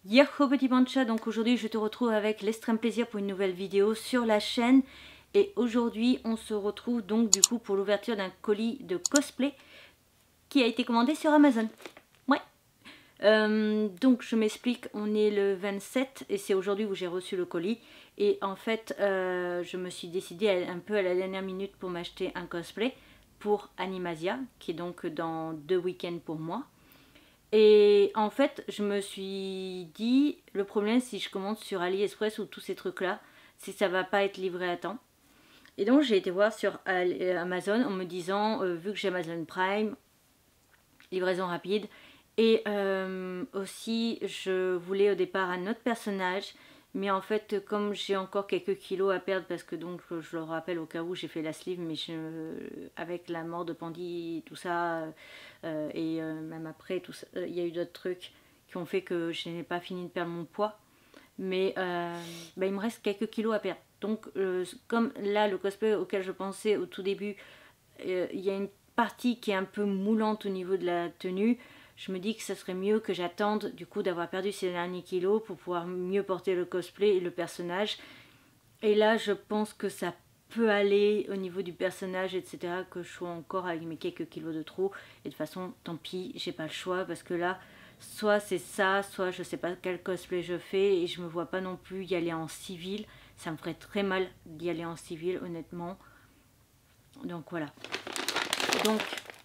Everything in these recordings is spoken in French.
Yahoo petit pancha, donc aujourd'hui je te retrouve avec l'extrême plaisir pour une nouvelle vidéo sur la chaîne. Et aujourd'hui on se retrouve donc du coup pour l'ouverture d'un colis de cosplay qui a été commandé sur Amazon. Ouais. Donc je m'explique, on est le 27 et c'est aujourd'hui où j'ai reçu le colis. Et en fait je me suis décidée un peu à la dernière minute pour m'acheter un cosplay pour Animasia, qui est donc dans 2 week-ends pour moi. Et en fait, je me suis dit, le problème si je commande sur AliExpress ou tous ces trucs-là, c'est que ça va pas être livré à temps. Et donc j'ai été voir sur Amazon en me disant, vu que j'ai Amazon Prime, livraison rapide. Et aussi, je voulais au départ un autre personnage. Mais en fait, comme j'ai encore quelques kilos à perdre, parce que donc je le rappelle au cas où j'ai fait la sleeve, mais avec la mort de Pandy, tout ça, même après, tout ça, il y a eu d'autres trucs qui ont fait que je n'ai pas fini de perdre mon poids. Mais il me reste quelques kilos à perdre. Donc, comme là, le cosplay auquel je pensais au tout début, il y a une partie qui est un peu moulante au niveau de la tenue. Je me dis que ça serait mieux que j'attende du coup d'avoir perdu ces derniers kilos pour pouvoir mieux porter le cosplay et le personnage. Et là je pense que ça peut aller au niveau du personnage, etc. Que je sois encore avec mes quelques kilos de trop. Et de toute façon tant pis, j'ai pas le choix parce que là soit c'est ça, soit je sais pas quel cosplay je fais. Et je me vois pas non plus y aller en civil. Ça me ferait très mal d'y aller en civil honnêtement. Donc voilà. Donc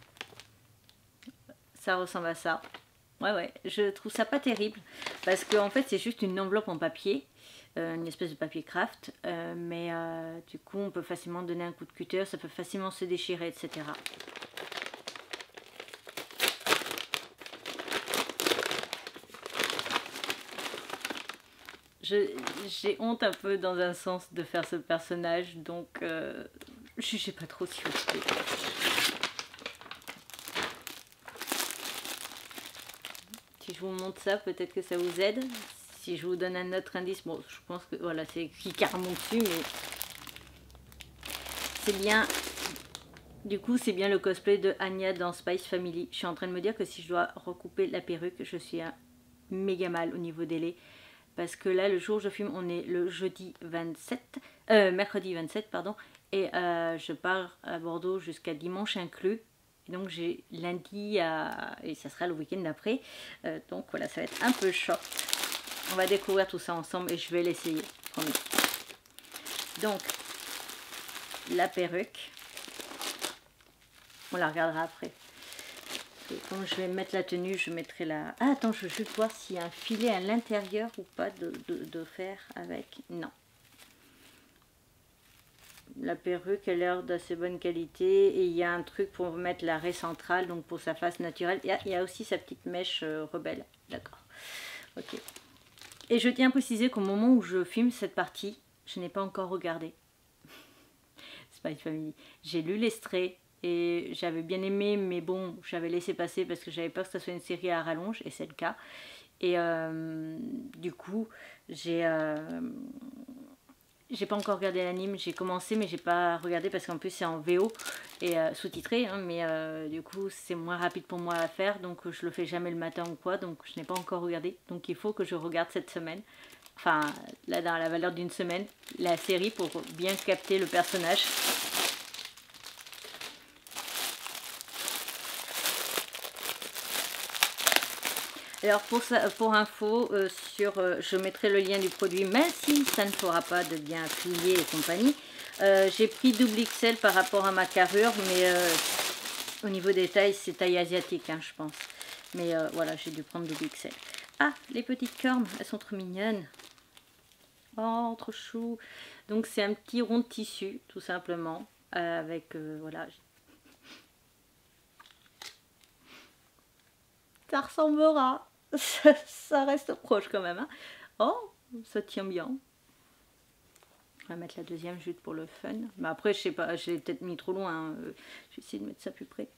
ça ressemble à ça. Ouais, je trouve ça pas terrible parce que en fait c'est juste une enveloppe en papier, une espèce de papier craft, mais du coup on peut facilement donner un coup de cutter, ça peut facilement se déchirer, etc. J'ai honte un peu dans un sens de faire ce personnage, donc je sais pas trop si je fais. Si je vous montre ça, peut-être que ça vous aide. Si je vous donne un autre indice, bon, je pense que voilà, c'est écrit carrément dessus, mais c'est bien. Du coup, c'est bien le cosplay de Anya dans Spice Family. Je suis en train de me dire que si je dois recouper la perruque, je suis méga mal au niveau délai. Parce que là, le jour où je filme, on est le mercredi 27, pardon. Et je pars à Bordeaux jusqu'à dimanche inclus. Et donc j'ai lundi et ça sera le week-end d'après. Donc voilà, ça va être un peu short. On va découvrir tout ça ensemble et je vais l'essayer, promis. Donc, la perruque. On la regardera après. Et quand je vais mettre la tenue, je mettrai la... Ah, attends, je veux juste voir s'il y a un filet à l'intérieur ou pas de fer avec. Non. La perruque a l'air d'assez bonne qualité et il y a un truc pour mettre la raie centrale, donc pour sa face naturelle. Il y a aussi sa petite mèche rebelle. D'accord. Ok. Et je tiens à préciser qu'au moment où je filme cette partie, je n'ai pas encore regardé Spy Family. J'ai lu l'extrait et j'avais bien aimé, mais bon, j'avais laissé passer parce que j'avais peur que ça soit une série à rallonge, et c'est le cas. Et du coup, j'ai pas encore regardé l'anime, j'ai commencé mais j'ai pas regardé parce qu'en plus c'est en VO et sous-titré, hein, mais du coup c'est moins rapide pour moi à faire, donc je le fais jamais le matin ou quoi, donc je n'ai pas encore regardé, donc il faut que je regarde cette semaine, enfin là dans la valeur d'une semaine, la série pour bien capter le personnage. Alors pour info, je mettrai le lien du produit, même si ça ne fera pas de bien plié et compagnie. J'ai pris double XL par rapport à ma carrure, mais au niveau des tailles, c'est taille asiatique, hein, je pense. Mais voilà, j'ai dû prendre double XL. Ah, les petites cornes, elles sont trop mignonnes. Oh, trop chou. Donc c'est un petit rond de tissu, tout simplement, avec, voilà. Ça ressemblera. Ça reste proche quand même. Hein. Oh, ça tient bien. On va mettre la deuxième juste pour le fun. Mais après, je sais pas, j'ai peut-être mis trop loin. Hein. Je vais essayer de mettre ça plus près.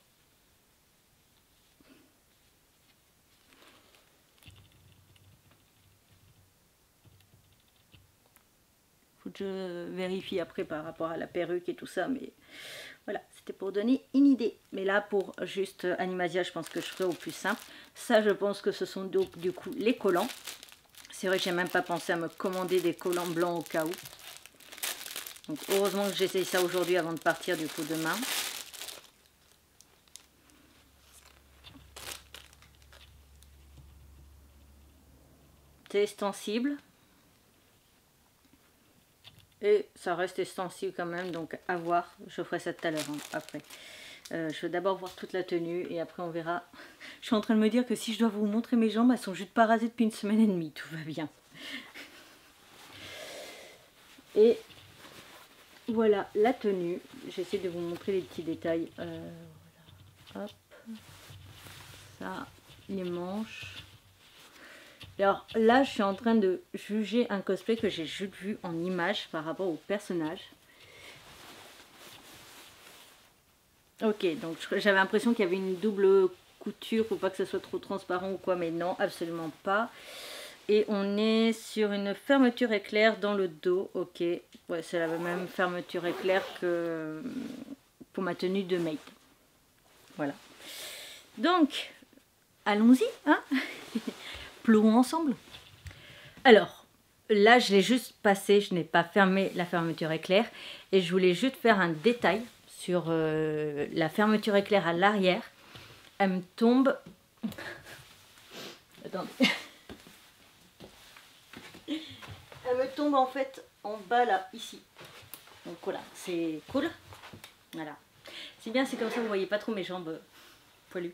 Faut que je vérifie après par rapport à la perruque et tout ça. Mais voilà, c'était pour donner une idée. Mais là, pour juste Animasia, je pense que je ferai au plus simple. Ça, je pense que ce sont donc du coup les collants. C'est vrai que j'ai même pas pensé à me commander des collants blancs au cas où. Donc heureusement que j'essaye ça aujourd'hui avant de partir du coup demain. C'est extensible. Et ça reste extensible quand même, donc à voir. Je ferai ça tout à l'heure, hein, après. Je vais d'abord voir toute la tenue et après on verra. Je suis en train de me dire que si je dois vous montrer mes jambes, elles sont juste pas rasées depuis une semaine et demie. Tout va bien. Et voilà la tenue. J'essaie de vous montrer les petits détails. Voilà. Hop. Ça, les manches. Alors là, je suis en train de juger un cosplay que j'ai juste vu en image par rapport au personnage. Ok, donc j'avais l'impression qu'il y avait une double couture pour pas que ça soit trop transparent ou quoi, mais non, absolument pas. Et on est sur une fermeture éclair dans le dos, ok. Ouais, c'est la même fermeture éclair que pour ma tenue de maid. Voilà. Donc, allons-y, hein. Plouons ensemble. Alors, là, je l'ai juste passé, je n'ai pas fermé la fermeture éclair. Et je voulais juste faire un détail sur la fermeture éclair à l'arrière. Elle me tombe... Attendez. Elle me tombe en fait en bas là, ici. Donc voilà, c'est cool. Voilà. C'est bien, c'est comme ça, vous voyez pas trop mes jambes poilues.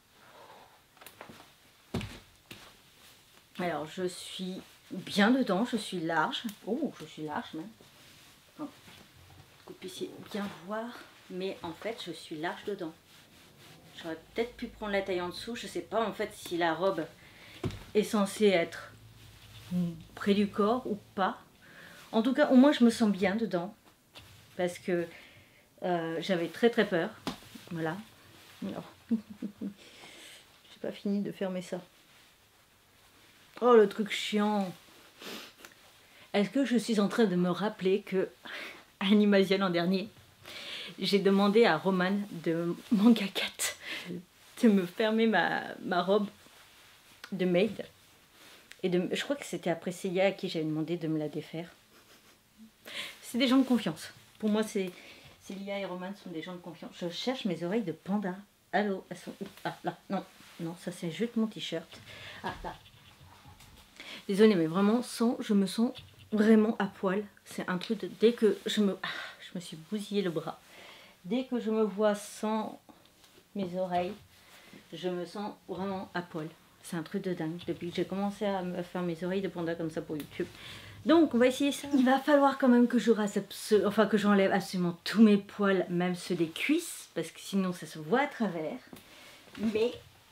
Alors, je suis bien dedans, je suis large. Oh, je suis large même. Pour que vous puissiez bien voir. Mais en fait, je suis large dedans. J'aurais peut-être pu prendre la taille en dessous. Je sais pas en fait si la robe est censée être près du corps ou pas. En tout cas, au moins, je me sens bien dedans. Parce que j'avais très peur. Voilà. Alors, j'ai pas fini de fermer ça. Oh, le truc chiant. Est-ce que je suis en train de me rappeler que à Animasia l'an dernier, j'ai demandé à Roman de Manga Cat de me fermer ma robe de maid. Et je crois que c'était après Seiya à qui j'avais demandé de me la défaire. C'est des gens de confiance. Pour moi, Célia et Roman sont des gens de confiance. Je cherche mes oreilles de panda. Allô, elles sont où? Ah, là, non. Non, ça c'est juste mon t-shirt. Ah, là. Désolée, mais vraiment, je me sens vraiment à poil. C'est un truc de... Dès que je me suis bousillé le bras. Dès que je me vois sans mes oreilles, je me sens vraiment à poil. C'est un truc de dingue. Depuis que j'ai commencé à me faire mes oreilles de panda comme ça pour YouTube. Donc, on va essayer ça. Il va falloir quand même que que j'enlève absolument tous mes poils, même ceux des cuisses, parce que sinon ça se voit à travers. Mais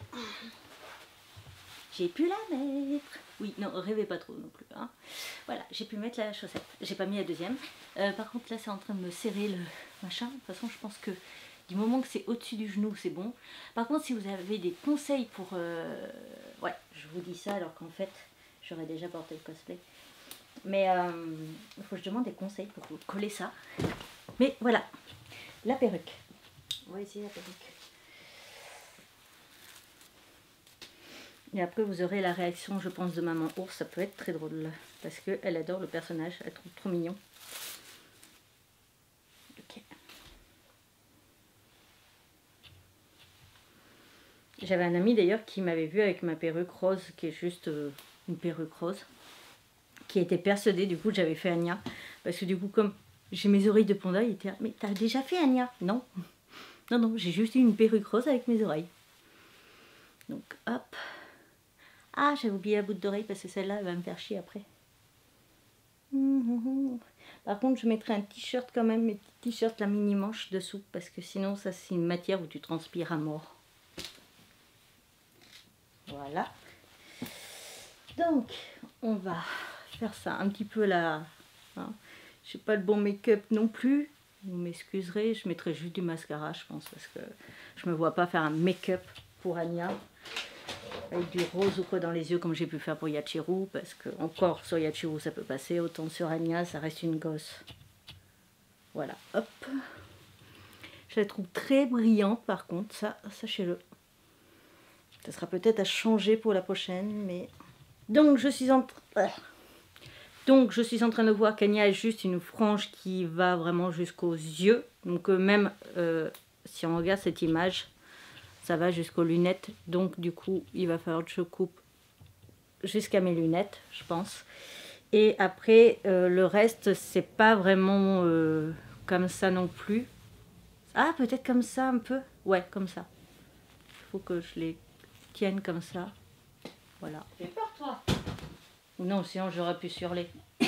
j'ai pu la mettre. Oui, non, rêvez pas trop non plus. Hein. Voilà, j'ai pu mettre la chaussette. J'ai pas mis la deuxième. Par contre, là, c'est en train de me serrer le machin. De toute façon, je pense que du moment que c'est au-dessus du genou, c'est bon. Par contre, si vous avez des conseils pour... Ouais, je vous dis ça alors qu'en fait, j'aurais déjà porté le cosplay. Mais il faut que je demande des conseils pour coller ça. Mais voilà, la perruque. On va essayer la perruque. Et après, vous aurez la réaction, je pense, de Maman Ours. Ça peut être très drôle. Parce qu'elle adore le personnage. Elle trouve trop mignon. Ok. J'avais un ami d'ailleurs qui m'avait vu avec ma perruque rose, qui est juste une perruque rose, qui était persuadé, du coup j'avais fait Anya, parce que du coup comme j'ai mes oreilles de panda, il était là, mais t'as déjà fait Anya? Non, non, non, j'ai juste eu une perruque rose avec mes oreilles. Donc hop, ah j'avais oublié la boucle d'oreille parce que celle-là elle va me faire chier après. Par contre je mettrai un t-shirt quand même, mes petits t-shirts la mini manche dessous, parce que sinon ça c'est une matière où tu transpires à mort. Voilà. Donc on va faire ça un petit peu là. Hein. Je n'ai pas le bon make-up non plus. Vous m'excuserez, je mettrai juste du mascara, je pense, parce que je me vois pas faire un make-up pour Anya avec du rose ou quoi dans les yeux comme j'ai pu faire pour Yachiru, parce que encore sur Yachiru ça peut passer, autant sur Anya ça reste une gosse. Voilà, hop. Je la trouve très brillante par contre, ça sachez-le. Ça sera peut-être à changer pour la prochaine, mais Donc je suis en train de voir qu'Anya a juste une frange qui va vraiment jusqu'aux yeux. Donc même si on regarde cette image, ça va jusqu'aux lunettes. Donc du coup, il va falloir que je coupe jusqu'à mes lunettes, je pense. Et après, le reste, c'est pas vraiment comme ça non plus. Ah, peut-être comme ça un peu. Ouais, comme ça. Il faut que je les tienne comme ça. Voilà. Fais peur, toi. Non, sinon j'aurais pu surler.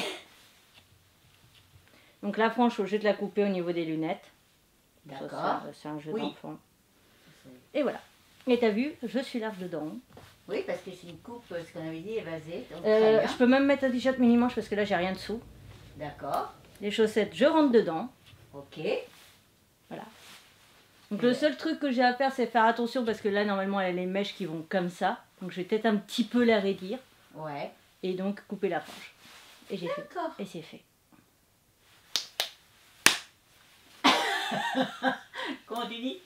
Donc la frange, je vais te la couper au niveau des lunettes. D'accord. C'est un jeu Oui. d'enfant. Et voilà. Et t'as vu, je suis large dedans. Oui, parce que c'est une coupe, ce qu'on avait dit, évasée. Donc très bien. Je peux même mettre un t-shirt mini-manche parce que là j'ai rien dessous. D'accord. Les chaussettes, je rentre dedans. Ok. Voilà. Donc le seul truc que j'ai à faire, c'est faire attention parce que là normalement elle a les mèches qui vont comme ça. Donc je vais peut-être un petit peu la raidir. Ouais. Et donc couper la frange. Et j'ai fait. D'accord. Et c'est fait. Comment tu dis?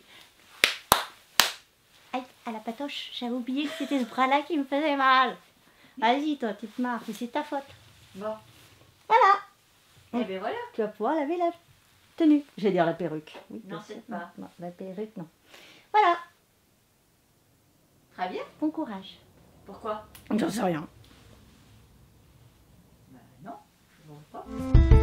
Aïe, à la patoche, j'avais oublié que c'était ce bras-là qui me faisait mal. Vas-y toi, tu te marres, mais c'est ta faute. Bon. Voilà. Et bien voilà. Tu vas pouvoir laver la tenue. Je vais dire la perruque. Oui, Non, bien c'est sûr. pas. Non, la perruque, non. Voilà. Très bien. Bon courage. Pourquoi? J'en sais rien. Ben non, je ne vois pas.